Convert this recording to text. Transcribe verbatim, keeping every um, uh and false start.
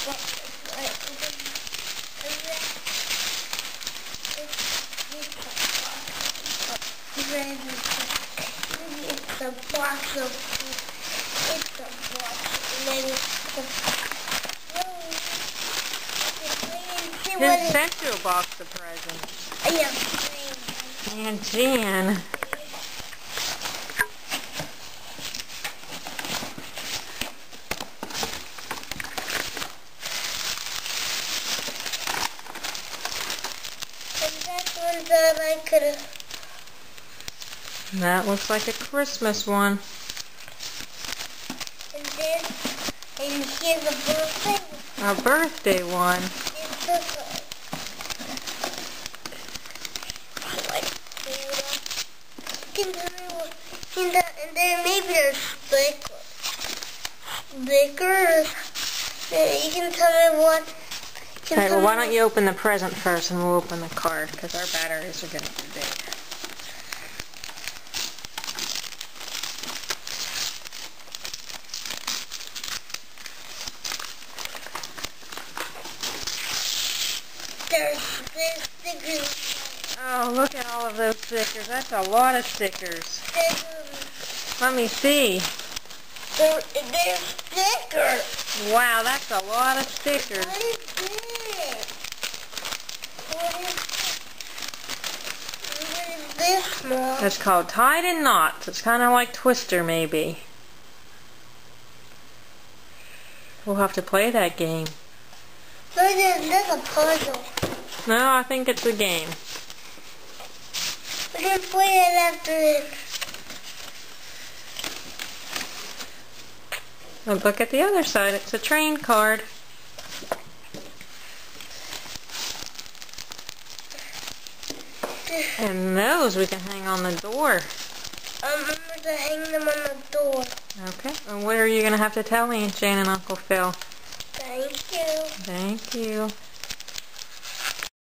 It's a box of it's a box and then it's a Who sent you a box of presents? Yeah, Aunt Jan. and that one that I could have. That looks like a Christmas one. And then, and here's a birthday one. A birthday one. It's this one. Like, can tell me what, can tell, and then maybe there's stickers. Stickers. And you can tell me what. Can Alright, tell well, why me don't you open the present first and we'll open the card because our batteries are getting too big. There's there's stickers. Oh, look at all of those stickers. That's a lot of stickers. Stickers. Let me see. There, there's stickers. Wow, that's a lot of stickers. What is this? What is What is this, Mom? It's called Tied in Knots. It's kind of like Twister, maybe. We'll have to play that game. No, this is a puzzle. No, I think it's a game. We can play it after this. And look at the other side. It's a train card. And those we can hang on the door. I'm going to hang them on the door. Okay. And what are you going to have to tell Aunt Jan and Uncle Phil? Thank you. Thank you.